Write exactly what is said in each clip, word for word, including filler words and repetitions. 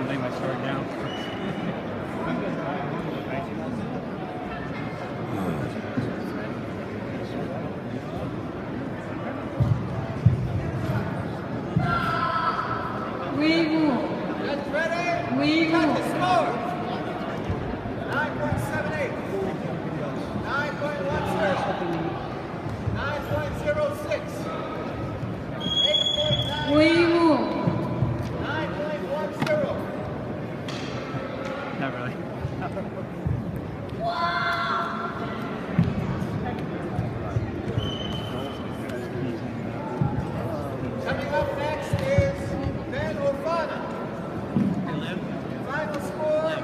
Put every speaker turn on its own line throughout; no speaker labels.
to lay my sword down. I'm good.
We move.
That's ready.
We
Cut
move.
the score. nine point seven eight. nine point one zero. nine point zero six. eight point nine.
We move.
nine point one zero.
Not really.
Coming up next is Ben Orfana. Final score.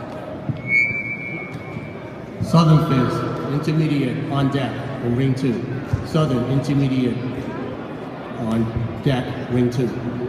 Southern Fizz, intermediate on deck in ring two. Southern intermediate on deck, ring two.